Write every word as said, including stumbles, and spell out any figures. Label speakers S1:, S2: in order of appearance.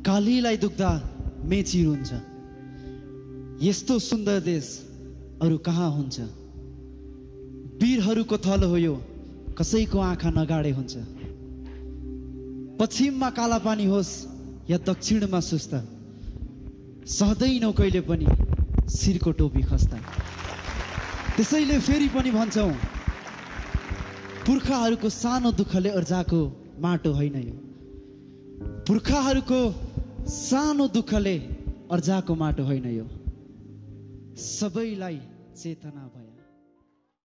S1: कालीलाई दुख्दा मेची रुन्छ। यस्तो सुन्दर देश अरु कहाँ हुन्छ। वीरहरूको थलो हो यो, कसैको आँखा नगाडे हुन्छ। पश्चिममा काला पानी होस् या दक्षिणमा सुस्ता, सहदैनौ कहिले पनि शिरको टोपी खस्ता। त्यसैले फेरि पनि भन्छौं, पुर्खाहरूको सानो दुःखले अर्जाको माटो होइन यो। पुर्खाहरूको सानो दुःखले अर्जाको माटो होइन यो। सबैलाई चेतना भयो।